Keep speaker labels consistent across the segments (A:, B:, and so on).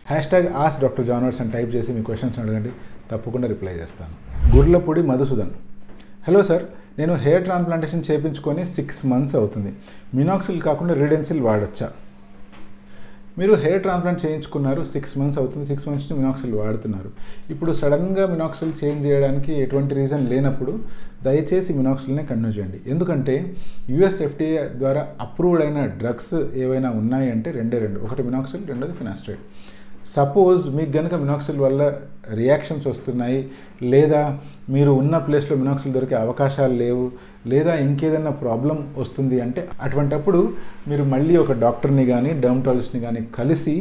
A: #AskDrJohnwatts అని type చేసి మీ questions అడగండి, తప్పకుండా రిప్లై చేస్తాను. గుర్లపూడి మధుసూదన్. హలో సార్, నేను హెయిర్ ట్రాన్స్ప్లాంటేషన్ చేయించుకొని 6 months అవుతుంది. మినాక్సిల్ కాకుండా రిడెన్సిల్ వాడచ్చా? మీరు హెయిర్ ట్రాన్స్ప్లాంట్ చేయించుకున్నారు, 6 months అవుతుంది, 6 months నుంచి మినాక్సిల్ వాడుతున్నారు. ఇప్పుడు సడన్గా మినాక్సిల్ చేంజ్ చేయడానికి ఎటువంటి రీజన్ లేనప్పుడు దయచేసి మినాక్సిల్నే కంటిన్యూ చేయండి. ఎందుకంటే యూఎస్ FDA ద్వారా అప్రూవ్డ్ అయిన డ్రగ్స్ ఏవైనా ఉన్నాయంటే రెండే రెండు, ఒకటి మినాక్సిల్, రెండోది ఫినాస్ట్రైడ్. సపోజ్ మీకు కనుక మినాక్సిల్ వల్ల రియాక్షన్స్ వస్తున్నాయి, లేదా మీరు ఉన్న ప్లేస్లో మినాక్సిల్ దొరికే అవకాశాలు లేవు, లేదా ఇంకేదైనా ప్రాబ్లం వస్తుంది అంటే అటువంటప్పుడు మీరు మళ్ళీ ఒక డాక్టర్ని కానీ డర్మటాలజిస్ట్ని కానీ కలిసి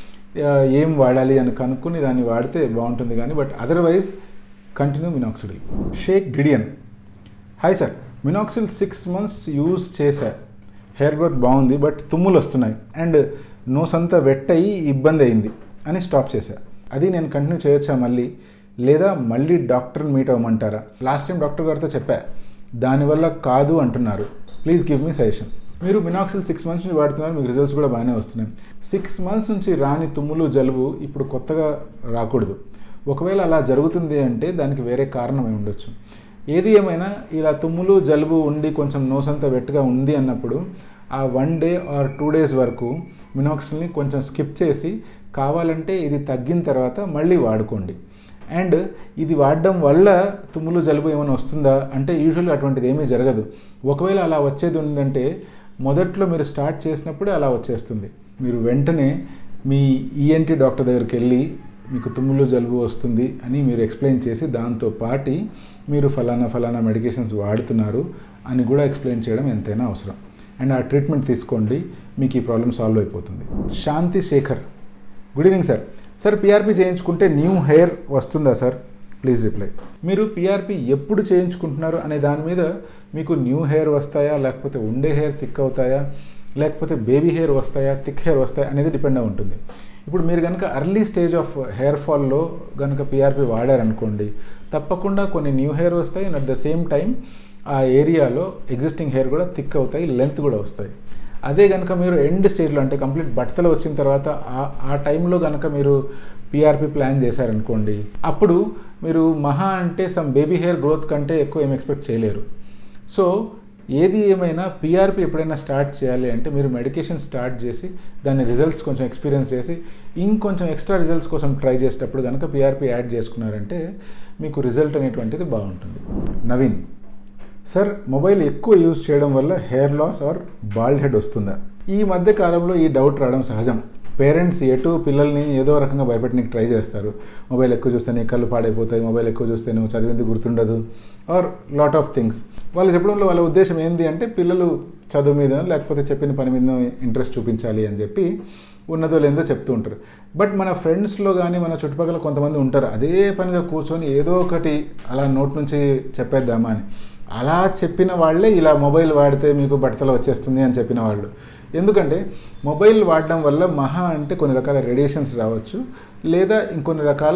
A: ఏం వాడాలి అని కనుక్కొని దాన్ని వాడితే బాగుంటుంది. కానీ but otherwise continue minoxidil. Shaik Gideon. Hi sir, minoxidil 6 months use చేశా, హెయిర్ గ్రోత్ బాగుంది, బట్ తుమ్ములు వస్తున్నాయి అండ్ నోస్ అంతా వెట్ అయ్యి ఇబ్బంది అయింది అని స్టాప్ చేశా. అది నేను కంటిన్యూ చేయొచ్చా మళ్ళీ, లేదా మళ్ళీ డాక్టర్ని మీట్ అవ్వమంటారా? లాస్ట్ టైం డాక్టర్ గారితో చెప్పా, దానివల్ల కాదు అంటున్నారు. Please give me suggestion. మీరు మినాక్సిల్ 6 months నుంచి వాడుతున్నారు, మీకు రిజల్ట్స్ కూడా బాగానే వస్తున్నాయి. 6 months నుంచి రాని తుమ్ములు జలుబు ఇప్పుడు కొత్తగా రాకూడదు. ఒకవేళ అలా జరుగుతుంది అంటే దానికి వేరే కారణం ఏమి ఉండొచ్చు. ఏది ఏమైనా ఇలా తుమ్ములు జలుబు ఉండి కొంచెం నోస్ అంతా వెట్టుగా ఉంది అన్నప్పుడు ఆ 1 day or 2 days వరకు మినాక్సిల్ని కొంచెం స్కిప్ చేసి కావాలంటే ఇది తగ్గిన తర్వాత మళ్ళీ వాడుకోండి. అండ్ ఇది వాడడం వల్ల తుమ్ములు జలుబు ఏమైనా వస్తుందా అంటే యూజువల్గా అటువంటిది ఏమీ జరగదు. ఒకవేళ అలా వచ్చేది ఉందంటే మొదట్లో మీరు స్టార్ట్ చేసినప్పుడే అలా వచ్చేస్తుంది. మీరు వెంటనే మీ ENT డాక్టర్ దగ్గరికి వెళ్ళి మీకు తుమ్ములు జలుబు వస్తుంది అని మీరు ఎక్స్ప్లెయిన్ చేసి దాంతో పాటు మీరు ఫలానా మెడికేషన్స్ వాడుతున్నారు అని కూడా ఎక్స్ప్లెయిన్ చేయడం ఎంతైనా అవసరం. అండ్ ఆ ట్రీట్మెంట్ తీసుకోండి, మీకు ఈ ప్రాబ్లం సాల్వ్ అయిపోతుంది. Shanti Shekhar. Good evening sir. Sir, PRP చేయించుకుంటే న్యూ హెయిర్ వస్తుందా సార్? Please reply. మీరు PRP ఎప్పుడు చేయించుకుంటున్నారు అనే దాని మీద మీకు న్యూ హెయిర్ వస్తాయా, లేకపోతే ఉండే హెయిర్ థిక్ అవుతాయా, లేకపోతే బేబీ హెయిర్ వస్తాయా, థిక్ హెయిర్ వస్తాయా అనేది డిపెండ్ అయి ఉంటుంది. ఇప్పుడు మీరు కనుక ఎర్లీ స్టేజ్ ఆఫ్ హెయిర్ ఫాల్లో కనుక PRP వాడారనుకోండి, తప్పకుండా కొన్ని న్యూ హెయిర్ వస్తాయి and at the same time ఆ ఏరియాలో ఎగ్జిస్టింగ్ హెయిర్ కూడా థిక్ అవుతాయి, లెంత్ కూడా వస్తాయి. అదే కనుక మీరు ఎండ్ స్టేజ్లో అంటే కంప్లీట్ బట్టతలు వచ్చిన తర్వాత ఆ టైంలో కనుక మీరు PRP ప్లాన్ చేశారనుకోండి, అప్పుడు మీరు మహా అంటే సమ్ బేబీ హెయిర్ గ్రోత్ కంటే ఎక్కువ ఏం ఎక్స్పెక్ట్ చేయలేరు. సో ఏది ఏమైనా PRP ఎప్పుడైనా స్టార్ట్ చేయాలి అంటే మీరు మెడికేషన్ స్టార్ట్ చేసి దాని రిజల్ట్స్ కొంచెం ఎక్స్పీరియన్స్ చేసి ఇంకొంచెం ఎక్స్ట్రా రిజల్ట్స్ కోసం ట్రై చేసేటప్పుడు కనుక PRP యాడ్ చేసుకున్నారంటే మీకు రిజల్ట్ అనేటువంటిది బాగుంటుంది. నవీన్. సార్, మొబైల్ ఎక్కువ యూజ్ చేయడం వల్ల hair loss or bald head వస్తుందా? ఈ మధ్య కాలంలో ఈ డౌట్ రావడం సహజం. పేరెంట్స్ ఎటు పిల్లల్ని ఏదో రకంగా భయపెట్టడానికి ట్రై చేస్తారు. మొబైల్ ఎక్కువ చూస్తే నీ కళ్ళు పాడైపోతాయి, మొబైల్ ఎక్కువ చూస్తే నువ్వు చదివింది గుర్తుండదు, ఆర్ లాట్ ఆఫ్ థింగ్స్. వాళ్ళు చెప్పడంలో వాళ్ళ ఉద్దేశం ఏంటి అంటే పిల్లలు చదువు మీద లేకపోతే చెప్పిన పని మీద ఇంట్రెస్ట్ చూపించాలి అని చెప్పి ఉన్నదో లేదో చెప్తూ ఉంటారు. బట్ మన ఫ్రెండ్స్లో కానీ మన చుట్టుపక్కల కొంతమంది ఉంటారు అదే పనిగా కూర్చొని ఏదో ఒకటి అలా నోట్ నుంచి చెప్పేద్దామా అని. అలా చెప్పిన వాళ్ళే ఇలా మొబైల్ వాడితే మీకు బట్టతల వచ్చేస్తుంది అని చెప్పిన వాళ్ళు. ఎందుకంటే మొబైల్ వాడడం వల్ల మహా అంటే కొన్ని రకాల రేడియేషన్స్ రావచ్చు, లేదా ఇంకొన్ని రకాల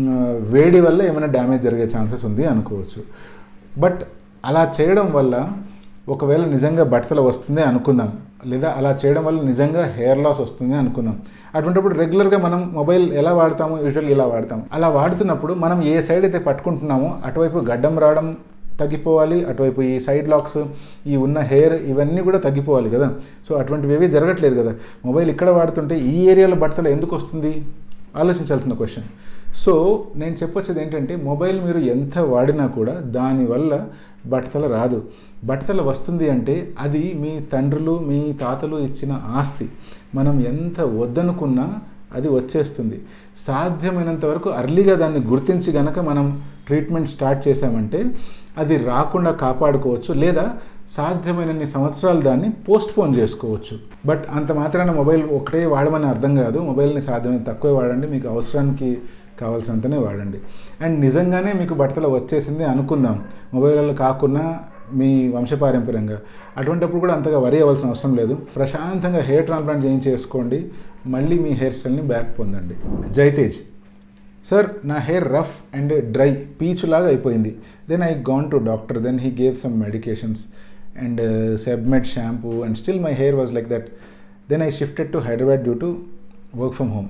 A: వేడి వల్ల ఏమైనా డ్యామేజ్ జరిగే ఛాన్సెస్ ఉంది అనుకోవచ్చు. బట్ అలా చేయడం వల్ల ఒకవేళ నిజంగా బట్టతల వస్తుంది అనుకుందాం, లేదా అలా చేయడం వల్ల నిజంగా హెయిర్ లాస్ వస్తుంది అనుకుందాం. అటువంటిప్పుడు రెగ్యులర్గా మనం మొబైల్ ఎలా వాడతాము? యూజువల్గా ఇలా వాడతాం. అలా వాడుతున్నప్పుడు మనం ఏ సైడ్ అయితే పట్టుకుంటున్నామో అటువైపు గడ్డం రావడం తగ్గిపోవాలి, అటువైపు ఈ సైడ్ లాక్స్, ఈ ఉన్న హెయిర్ ఇవన్నీ కూడా తగ్గిపోవాలి కదా. సో అటువంటివి ఏవీ జరగట్లేదు కదా. మొబైల్ ఇక్కడ వాడుతుంటే ఈ ఏరియాలో బట్టతల ఎందుకు వస్తుంది ఆలోచించాల్సిన క్వశ్చన్. సో నేను చెప్పొచ్చేది ఏంటంటే మొబైల్ మీరు ఎంత వాడినా కూడా దానివల్ల బట్టతల రాదు. బట్టతల వస్తుంది అంటే అది మీ తండ్రులు మీ తాతలు ఇచ్చిన ఆస్తి. మనం ఎంత వద్దనుకున్నా అది వచ్చేస్తుంది. సాధ్యమైనంత వరకు అర్లీగా దాన్ని గుర్తించి గనక మనం ట్రీట్మెంట్ స్టార్ట్ చేసామంటే అది రాకుండా కాపాడుకోవచ్చు, లేదా సాధ్యమైనన్ని సంవత్సరాలు దాన్ని పోస్ట్పోన్ చేసుకోవచ్చు. బట్ అంత మాత్రాన మొబైల్ ఒకటే వాడమని అర్థం కాదు. మొబైల్ని సాధ్యమైన తక్కువే వాడండి, మీకు అవసరానికి కావాల్సినంతనే వాడండి. అండ్ నిజంగానే మీకు బట్టతల వచ్చేసింది అనుకుందాం, మొబైల్లో కాకుండా మీ వంశపారంపర్యంగా, అటువంటిప్పుడు కూడా అంతగా వరి అవ్వాల్సిన అవసరం లేదు. ప్రశాంతంగా హెయిర్ ట్రాన్స్ప్లాంట్ చేయించేసుకోండి, మళ్ళీ మీ హెయిర్ స్టైల్ని బ్యాక్ పొందండి. జైతేజ్. సార్, నా హెయిర్ రఫ్ అండ్ డ్రై పీచు లాగా అయిపోయింది. Then I gone to doctor, then he gave some medications and Sebamed shampoo and still my hair was like that. Then I shifted to Hyderabad due to work from home.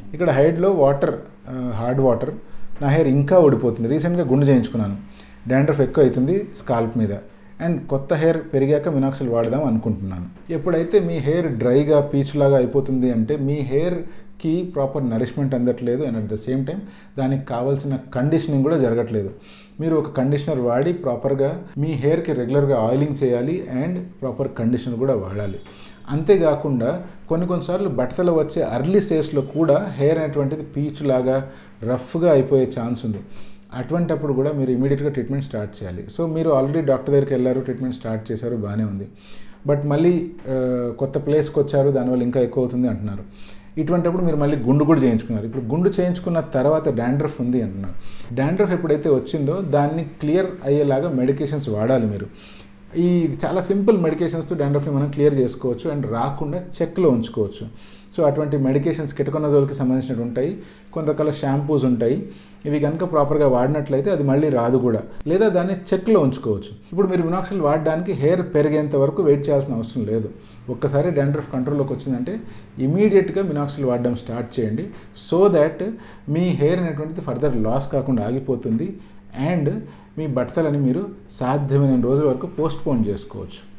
A: ఇక్కడ హైడ్లో water, hard water, నా hair ఇంకా ఊడిపోతుంది. రీసెంట్గా గుండు చేయించుకున్నాను, dandruff ఎక్కువ అవుతుంది స్కాల్ప్ మీద, అండ్ కొత్త హెయిర్ పెరిగాక మినాక్సిల్ వాడదాం అనుకుంటున్నాను. ఎప్పుడైతే మీ హెయిర్ డ్రైగా పీచులాగా అయిపోతుంది అంటే మీ హెయిర్కి ప్రాపర్ నరిష్మెంట్ అందట్లేదు, and at the same time దానికి కావాల్సిన కండిషనింగ్ కూడా జరగట్లేదు. మీరు ఒక కండిషనర్ వాడి ప్రాపర్గా మీ హెయిర్కి రెగ్యులర్గా ఆయిలింగ్ చేయాలి అండ్ ప్రాపర్ కండిషనర్ కూడా వాడాలి. అంతేకాకుండా కొన్నిసార్లు బట్టతల వచ్చే అర్లీ స్టేజ్లో కూడా హెయిర్ అనేటువంటిది పీచులాగా రఫ్గా అయిపోయే ఛాన్స్ ఉంది. అటువంటప్పుడు కూడా మీరు ఇమీడియట్గా ట్రీట్మెంట్ స్టార్ట్ చేయాలి. సో మీరు ఆల్రెడీ డాక్టర్ దగ్గరికి వెళ్ళారు, ట్రీట్మెంట్ స్టార్ట్ చేశారు, బాగానే ఉంది. బట్ మళ్ళీ కొత్త ప్లేస్కి వచ్చారు, దానివల్ల ఇంకా ఎక్కువ అవుతుంది అంటున్నారు. ఇటువంటిప్పుడు మీరు మళ్ళీ గుండు కూడా చేయించుకున్నారు. ఇప్పుడు గుండు చేయించుకున్న తర్వాత డాండ్రఫ్ ఉంది అంటున్నారు. డాండ్రఫ్ ఎప్పుడైతే వచ్చిందో దాన్ని క్లియర్ అయ్యేలాగా మెడికేషన్స్ వాడాలి మీరు. ఈ చాలా సింపుల్ మెడికేషన్స్తో డాండ్రఫ్ని మనం క్లియర్ చేసుకోవచ్చు అండ్ రాకుండా చెక్లో ఉంచుకోవచ్చు. సో అటువంటి మెడికేషన్స్ కెటకొనజోల్కి సంబంధించినవి ఉంటాయి, కొన్ని రకాల షాంపూస్ ఉంటాయి. ఇవి కనుక ప్రాపర్గా వాడినట్లయితే అది మళ్ళీ రాదు కూడా, లేదా దాన్ని చెక్లో ఉంచుకోవచ్చు. ఇప్పుడు మీరు మినాక్సిల్ వాడడానికి హెయిర్ పెరిగేంత వరకు వెయిట్ చేయాల్సిన అవసరం లేదు. ఒక్కసారి డాండ్రఫ్ కంట్రోల్లోకి వచ్చిందంటే ఇమీడియట్గా మినాక్సిల్ వాడడం స్టార్ట్ చేయండి. సో దాట్ మీ హెయిర్ అనేటువంటిది ఫర్దర్ లాస్ కాకుండా ఆగిపోతుంది అండ్ మీ బట్టతలని మీరు సాధ్యమైన రోజుల వరకు పోస్ట్పోన్ చేసుకోవచ్చు.